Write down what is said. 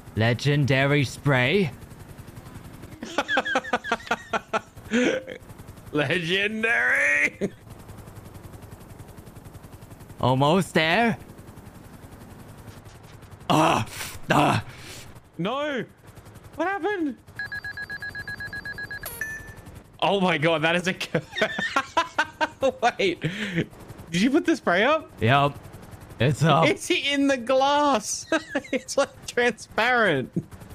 Legendary spray. Legendary. Almost there. No. What happened? Oh my god, that is a... Wait. Did you put the spray up? Yep. It's up. It's in the glass. It's like transparent.